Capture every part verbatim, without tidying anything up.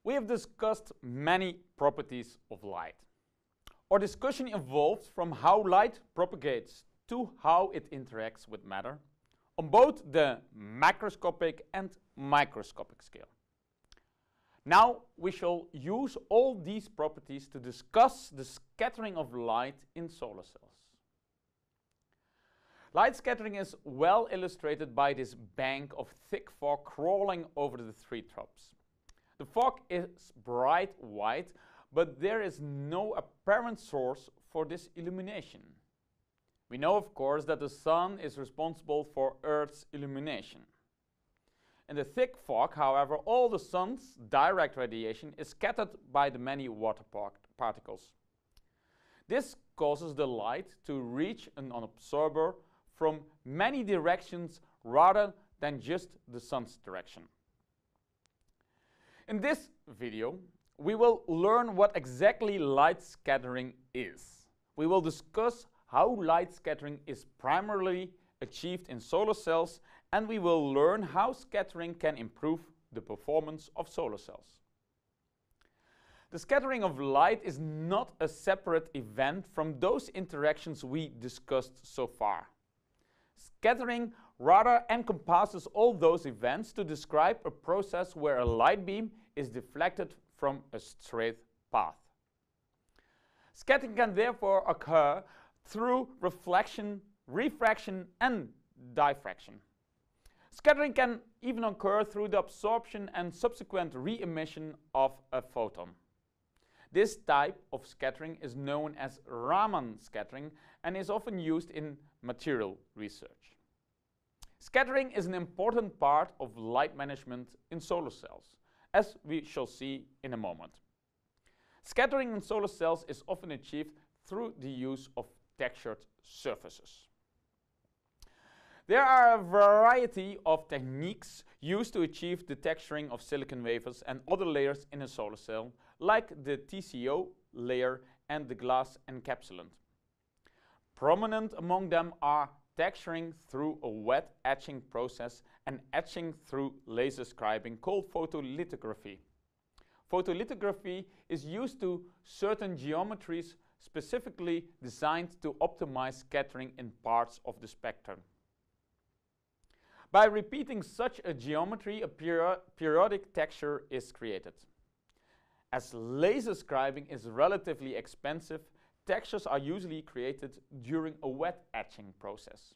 We have discussed many properties of light. Our discussion evolved from how light propagates to how it interacts with matter on both the macroscopic and microscopic scale. Now we shall use all these properties to discuss the scattering of light in solar cells. Light scattering is well illustrated by this bank of thick fog crawling over the tree tops. The fog is bright white, but there is no apparent source for this illumination. We know, of course, that the sun is responsible for Earth's illumination. In the thick fog, however, all the sun's direct radiation is scattered by the many water par particles. This causes the light to reach an absorber from many directions rather than just the sun's direction. In this video, we will learn what exactly light scattering is. We will discuss how light scattering is primarily achieved in solar cells, and we will learn how scattering can improve the performance of solar cells. The scattering of light is not a separate event from those interactions we discussed so far. Scattering rather encompasses all those events to describe a process where a light beam is deflected from a straight path. Scattering can therefore occur through reflection, refraction, and diffraction. Scattering can even occur through the absorption and subsequent re-emission of a photon. This type of scattering is known as Raman scattering and is often used in material research. Scattering is an important part of light management in solar cells, as we shall see in a moment. Scattering in solar cells is often achieved through the use of textured surfaces. There are a variety of techniques used to achieve the texturing of silicon wafers and other layers in a solar cell, like the T C O layer and the glass encapsulant. Prominent among them are texturing through a wet etching process and etching through laser scribing, called photolithography. Photolithography is used to certain geometries specifically designed to optimize scattering in parts of the spectrum. By repeating such a geometry, a peri periodic texture is created. As laser scribing is relatively expensive, textures are usually created during a wet etching process.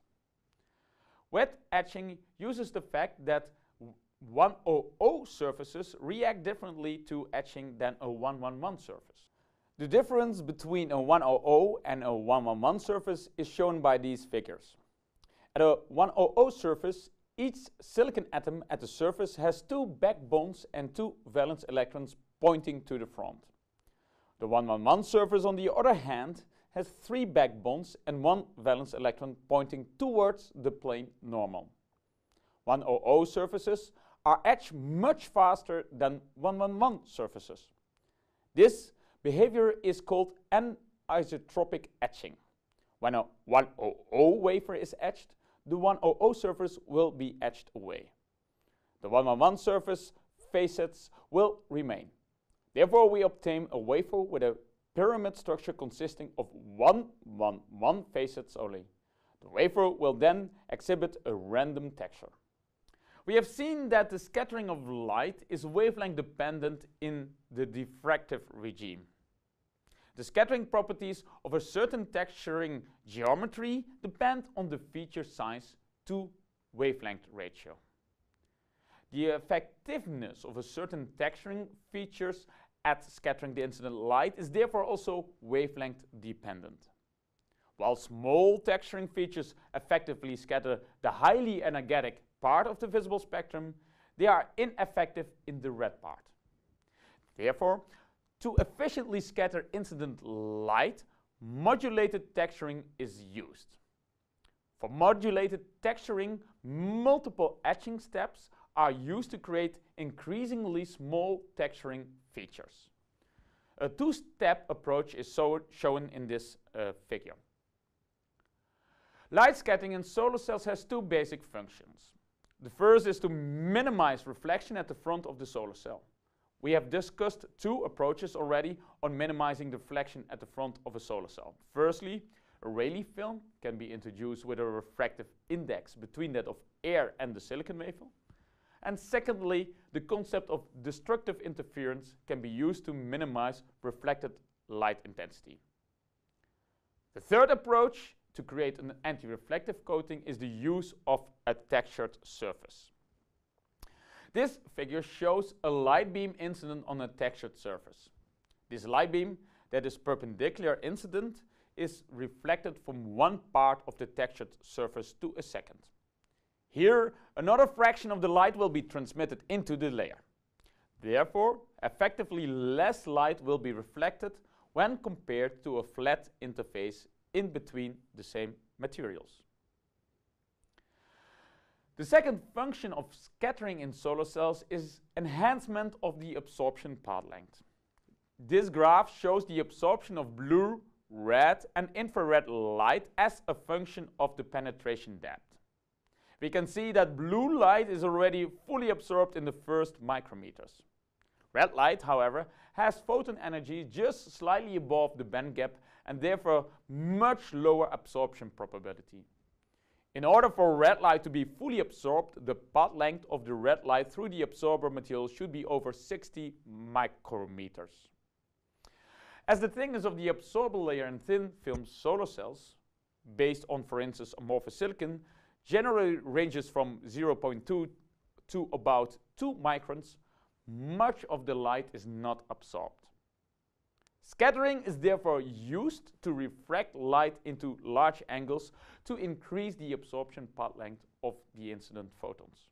Wet etching uses the fact that one hundred surfaces react differently to etching than a one eleven surface. The difference between a one hundred and a one eleven surface is shown by these figures. At a one hundred surface, each silicon atom at the surface has two back bonds and two valence electrons pointing to the front. The one eleven surface, on the other hand, has three back bonds and one valence electron pointing towards the plane normal. one hundred surfaces are etched much faster than one eleven surfaces. This behavior is called anisotropic etching. When a one hundred wafer is etched, the one hundred surface will be etched away. The one eleven surface facets will remain. Therefore, we obtain a wafer with a pyramid structure consisting of one eleven facets only. The wafer will then exhibit a random texture. We have seen that the scattering of light is wavelength dependent in the diffractive regime. The scattering properties of a certain texturing geometry depend on the feature size to wavelength ratio. The effectiveness of a certain texturing features at scattering the incident light is therefore also wavelength dependent. While small texturing features effectively scatter the highly energetic part of the visible spectrum, they are ineffective in the red part. Therefore, to efficiently scatter incident light, modulated texturing is used. For modulated texturing, multiple etching steps are used to create increasingly small texturing features. A two-step approach is so shown in this uh, figure. Light scattering in solar cells has two basic functions. The first is to minimize reflection at the front of the solar cell. We have discussed two approaches already on minimizing deflection at the front of a solar cell. Firstly, a Rayleigh film can be introduced with a refractive index between that of air and the silicon wafer. And secondly, the concept of destructive interference can be used to minimize reflected light intensity. The third approach to create an anti-reflective coating is the use of a textured surface. This figure shows a light beam incident on a textured surface. This light beam that is perpendicular incident is reflected from one part of the textured surface to a second. Here, another fraction of the light will be transmitted into the layer. Therefore, effectively less light will be reflected when compared to a flat interface in between the same materials. The second function of scattering in solar cells is enhancement of the absorption path length. This graph shows the absorption of blue, red, and infrared light as a function of the penetration depth. We can see that blue light is already fully absorbed in the first micrometers. Red light, however, has photon energy just slightly above the band gap and therefore much lower absorption probability. In order for red light to be fully absorbed, the path length of the red light through the absorber material should be over sixty micrometers. As the thickness of the absorber layer in thin film solar cells, based on, for instance, amorphous silicon, generally ranges from zero point two to about two microns, much of the light is not absorbed. Scattering is therefore used to refract light into large angles to increase the absorption path length of the incident photons.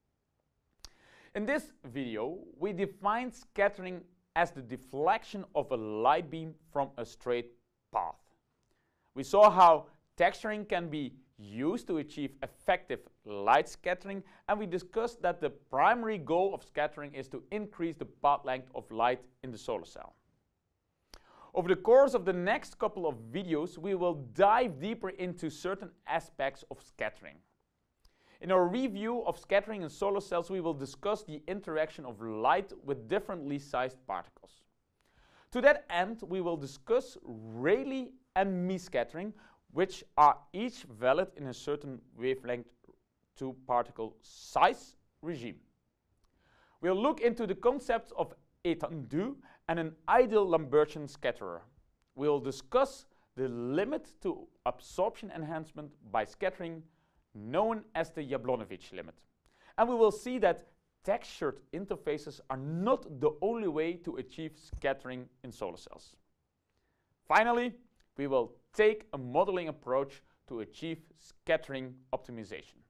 In this video, we define scattering as the deflection of a light beam from a straight path. We saw how texturing can be used to achieve effective light scattering, and we discussed that the primary goal of scattering is to increase the path length of light in the solar cell. Over the course of the next couple of videos, we will dive deeper into certain aspects of scattering. In our review of scattering in solar cells, we will discuss the interaction of light with differently sized particles. To that end, we will discuss Rayleigh and Mie scattering, which are each valid in a certain wavelength to particle size regime. We'll look into the concepts of étendue and an ideal Lambertian scatterer. We'll discuss the limit to absorption enhancement by scattering, known as the Jablonowicz limit. And we will see that textured interfaces are not the only way to achieve scattering in solar cells. Finally, we will take a modeling approach to achieve scattering optimization.